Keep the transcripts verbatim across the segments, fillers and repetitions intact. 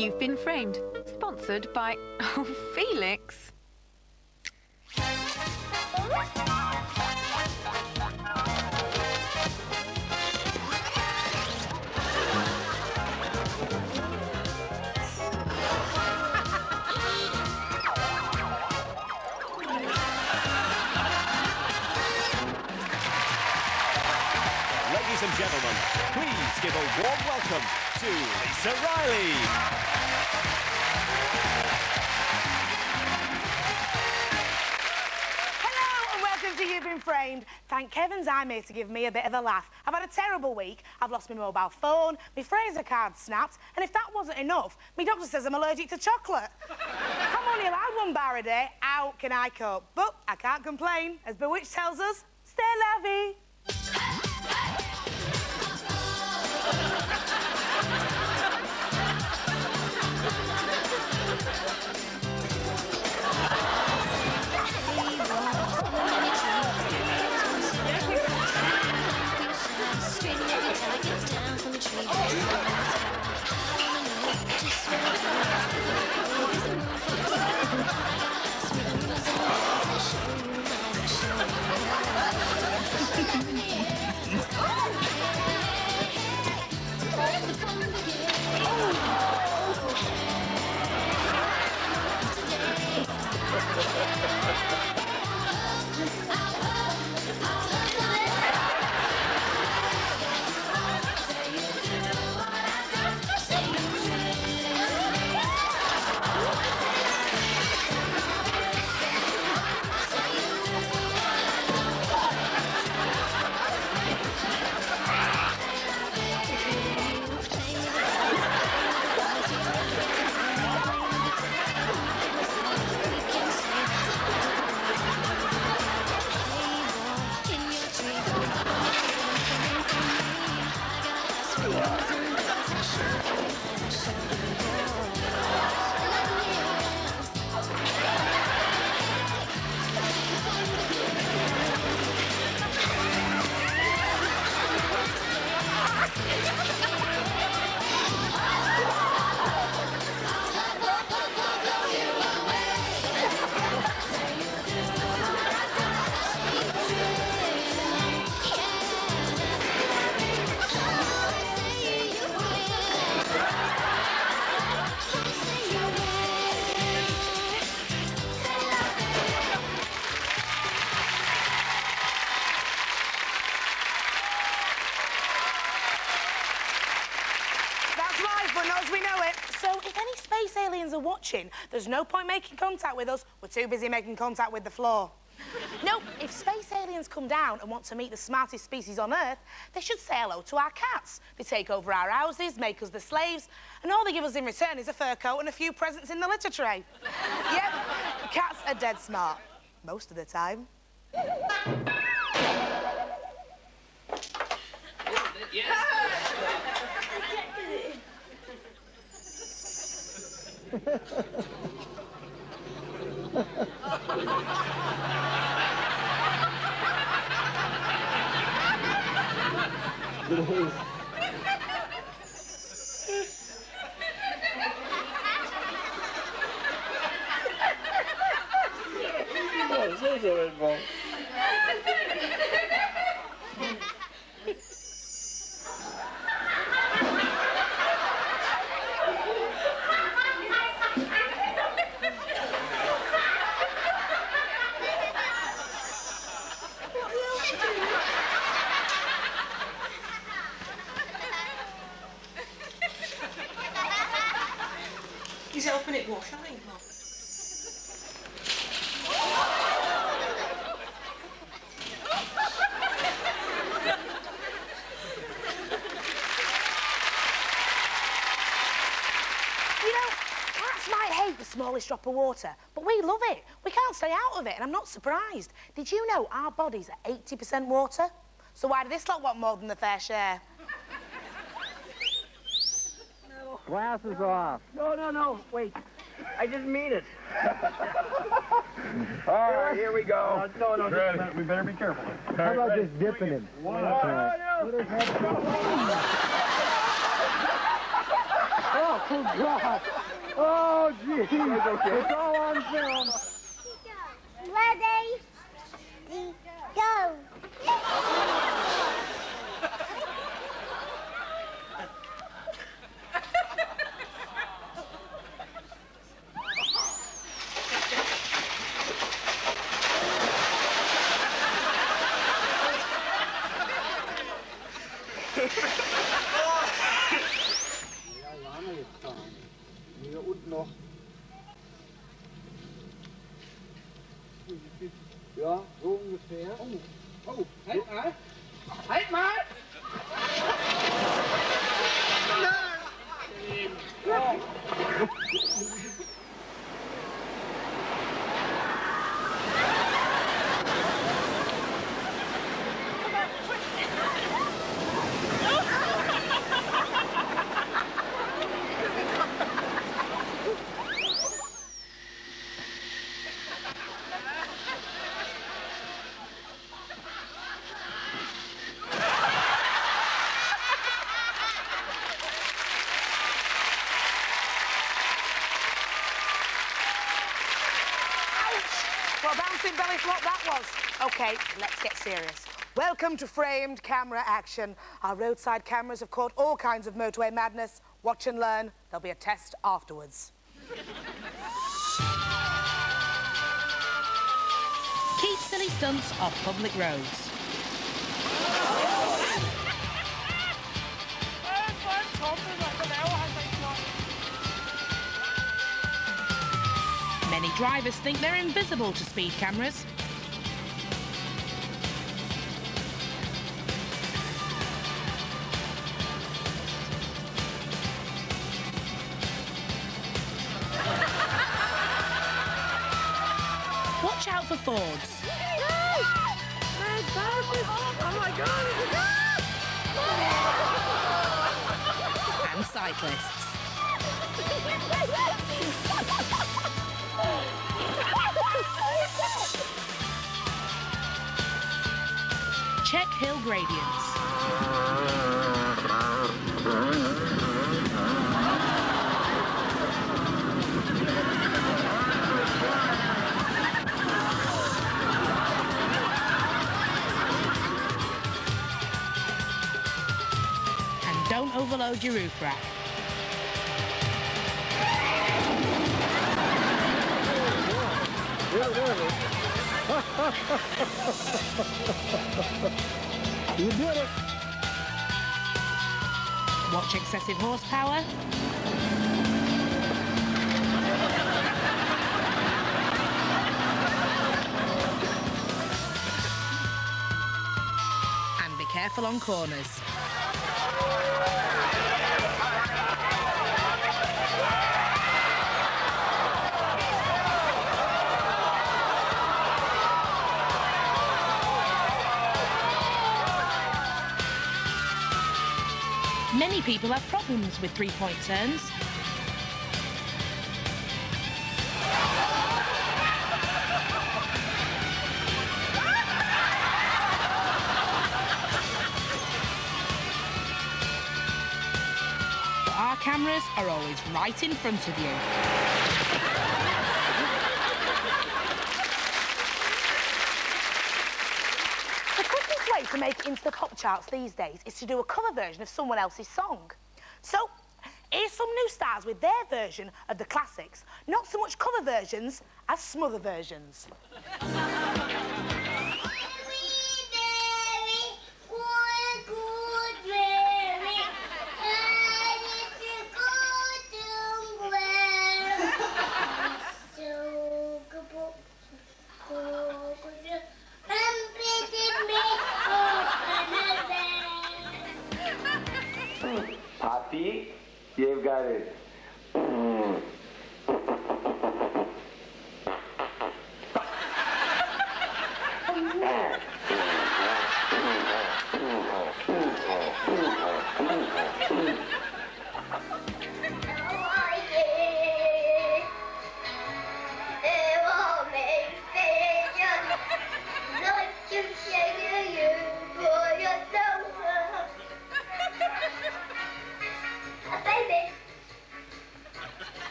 You've been framed. Sponsored by... Oh, Felix. Ladies and gentlemen, please give a warm welcome to Lisa Riley. Hello and welcome to You've Been Framed. Thank heavens I'm here to give me a bit of a laugh. I've had a terrible week. I've lost my mobile phone, my Fraser card snapped, and if that wasn't enough, my doctor says I'm allergic to chocolate. I'm only allowed one bar a day. How can I cope? But I can't complain. As Bewitched tells us, stay la vie. But not as we know it. So if any space aliens are watching, there's no point making contact with us. We're too busy making contact with the floor. No, if space aliens come down and want to meet the smartest species on Earth, they should say hello to our cats. They take over our houses, make us the slaves, and all they give us in return is a fur coat and a few presents in the litter tray. Yep, cats are dead smart. Most of the time. Yeah. He's helping it wash, I think. You know, cats might hate the smallest drop of water, but we love it. We can't stay out of it, and I'm not surprised. Did you know our bodies are eighty percent water? So why do this lot want more than the fair share? Glasses off. No, no, no. Wait. I didn't mean it. All right, here we go. Uh, no, no, Ready. just, we better be careful. How about just dipping him? One, All two, right. Oh, Oh, God. Oh, geez. It's all on film. Ready? Go. Hier unten noch. Ja, so ungefähr. Oh, oh, halt mal. Halt mal! Ja. What a bouncing belly flop that was. OK, let's get serious. Welcome to Framed Camera Action. Our roadside cameras have caught all kinds of motorway madness. Watch and learn. There'll be a test afterwards. Keep silly stunts off public roads. Many drivers think they're invisible to speed cameras. Watch out for Fords. Oh, my God! And cyclists. Check hill gradients. And don't overload your roof rack. You did it. Watch excessive horsepower. And be careful on corners. Many people have problems with three-point turns. But our cameras are always right in front of you. Way to make it into the pop charts these days is to do a cover version of someone else's song. So, here's some new stars with their version of the classics. Not so much cover versions as smother versions. Poppy, you've got it.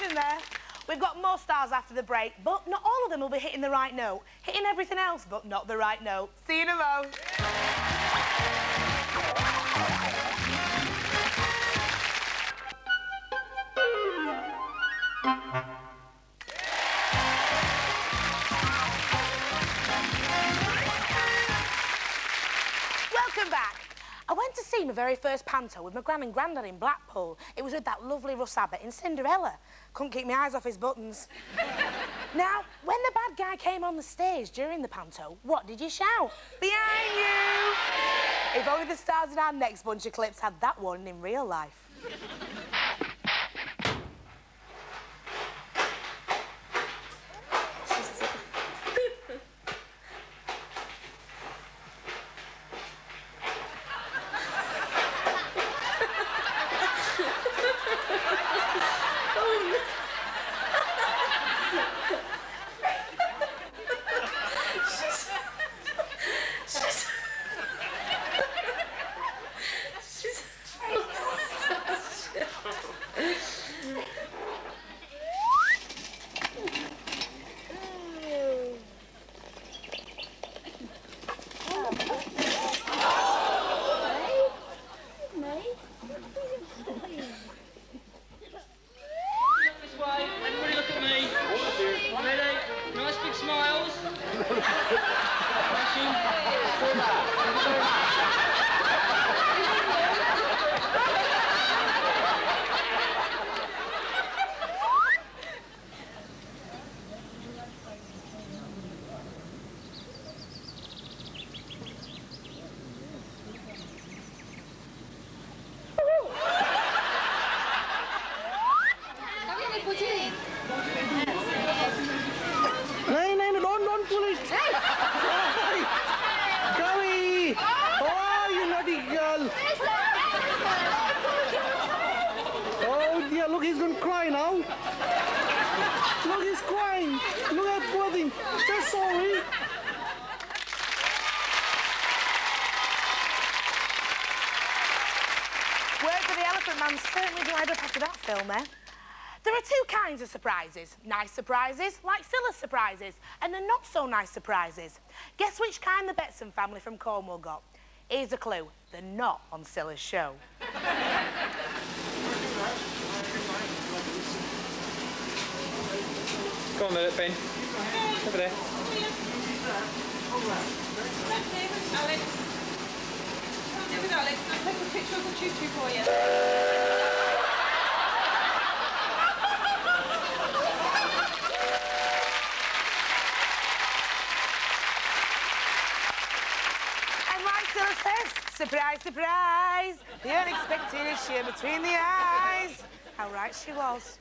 competition there. We've got more stars after the break, but not all of them will be hitting the right note. Hitting everything else, but not the right note. See you in a mo. Welcome back. I went to see my very first panto with my gran and granddad in Blackpool. It was with that lovely Russ Abbott in Cinderella. Couldn't keep my eyes off his buttons. Now, when the bad guy came on the stage during the panto, what did you shout? Behind you! If only the stars in our next bunch of clips had that one in real life. There are two kinds of surprises. Nice surprises, like Scylla's surprises, and the not-so-nice surprises. Guess which kind the Betson family from Cornwall got? Here's a clue. They're not on Scylla's show. Go on there, Ben. Over there. Alex. Come with Alex. I'll take a picture of the tutu for you. Surprise, surprise! The unexpected is sheer between the eyes. How right she was.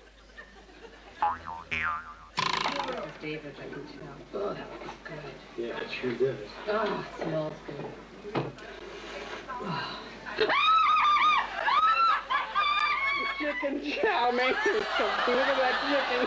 David, I can tell. Oh, that was good. Yeah, it sure does. Oh, it smells good. Oh. Chicken chow mein. Look at that chicken.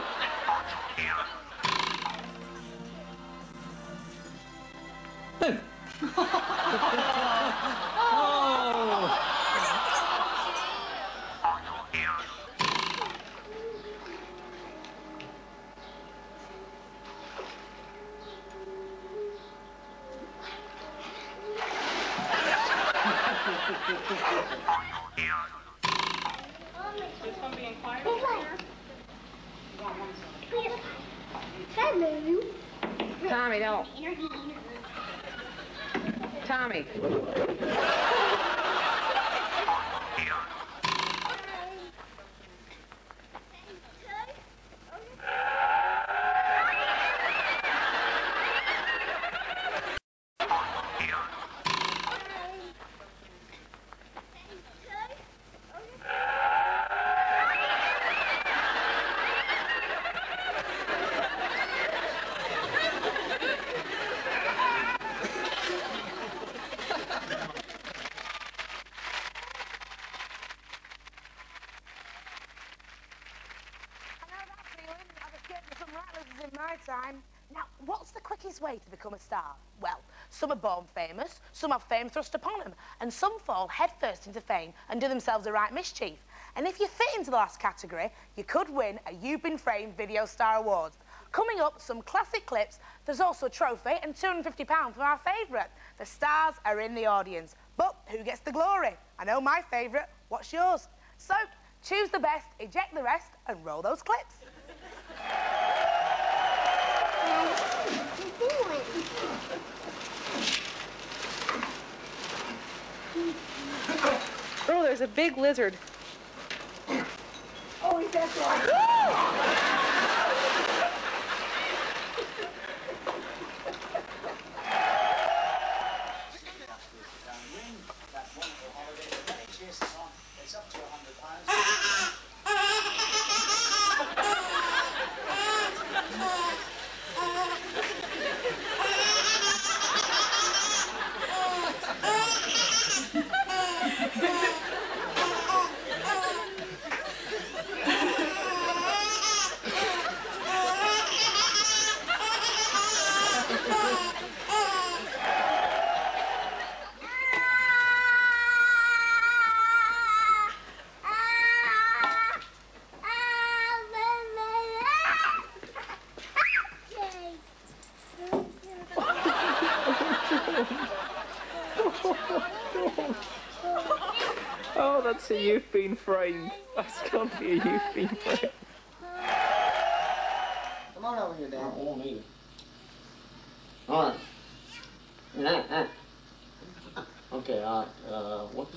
Tommy, don't. Tommy. Time. Now, what's the quickest way to become a star? Well, some are born famous, some have fame thrust upon them, and some fall headfirst into fame and do themselves a right mischief. And if you fit into the last category, you could win a You've Been Framed Video Star Award. Coming up, some classic clips. There's also a trophy and two hundred and fifty pounds for our favourite. The stars are in the audience. But who gets the glory? I know my favourite. What's yours? So, choose the best, eject the rest, and roll those clips. Oh, there's a big lizard. Oh, is that right? Oh, that's a You've Been Framed. That's got to be a You've Been Framed. Come on over here, Dad. I won't eat it. All right. Okay, all right. Uh, what?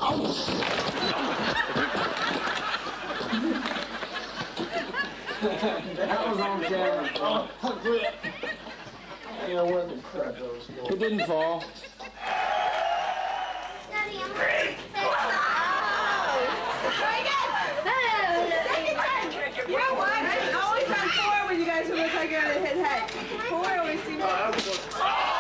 That was on camera. Oh, grip. Yeah, where the crap goes. It didn't fall. You know what? I always on four when you guys look like you're gonna hit head. Four always seems to...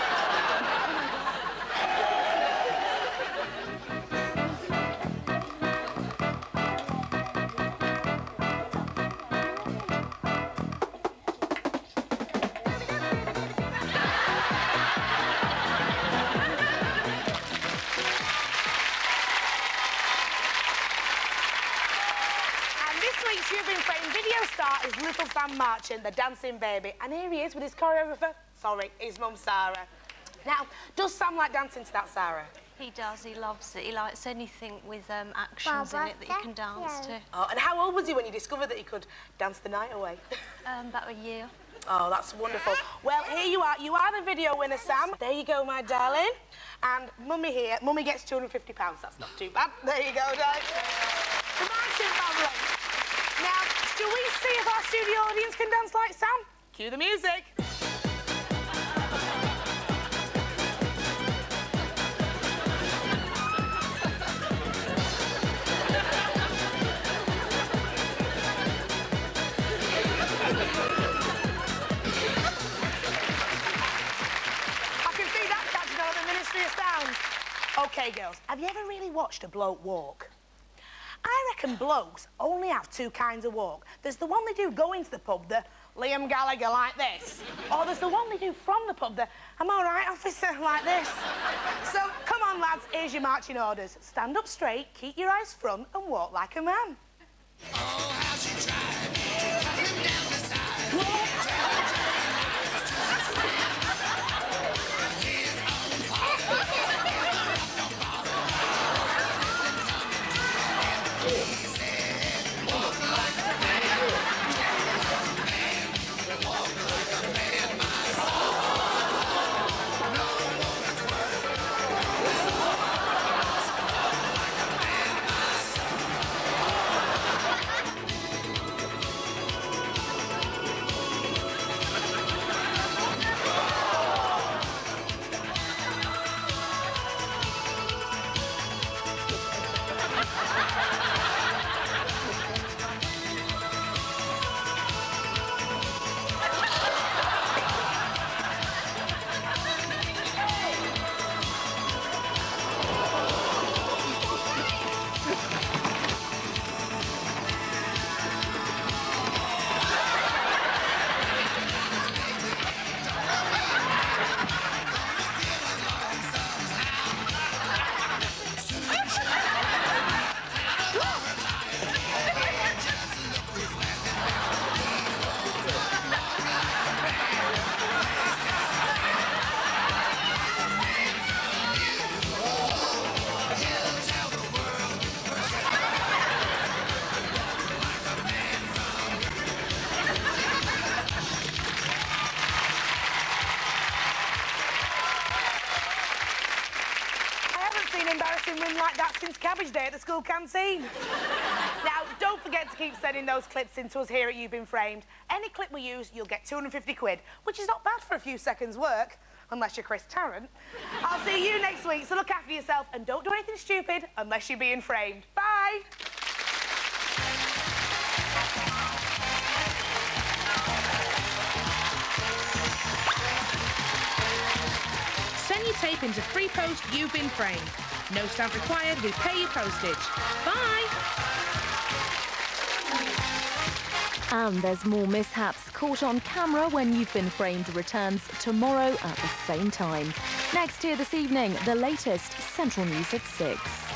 You've Been Framed video star is Little Sam Marchant, the dancing baby. And here he is with his choreographer, sorry, his mum, Sarah. Now, does Sam like dancing to that, Sarah? He does, he loves it. He likes anything with um, actions in it that you can dance to. Oh, and how old was he when you discovered that he could dance the night away? Um, about a year. Oh, that's wonderful. Well, here you are. You are the video winner, Sam. There you go, my darling. And Mummy here, Mummy gets two hundred and fifty pounds. That's not too bad. There you go, guys. The Marchant family. Now, shall we see if our studio audience can dance like Sam? Cue the music. I can see that catching on at the Ministry of Sound. OK, girls, have you ever really watched a bloke walk? I reckon blokes only have two kinds of walk. There's the one they do going to the pub, the Liam Gallagher like this. Or there's the one they do from the pub, the I'm all right, officer, like this. So, come on, lads, here's your marching orders. Stand up straight, keep your eyes front, and walk like a man. Oh, how she tried. Him down the side. missing win like that since Cabbage Day at the school canteen. Now, don't forget to keep sending those clips in to us here at You've Been Framed. Any clip we use, you'll get two hundred and fifty quid, which is not bad for a few seconds' work, unless you're Chris Tarrant. I'll see you next week, so look after yourself and don't do anything stupid unless you're being framed. Bye! Send your tape into Free Post You've Been Framed. No stamp required, we pay your postage. Bye! And there's more mishaps caught on camera when You've Been Framed returns tomorrow at the same time. Next here this evening, the latest Central News at six.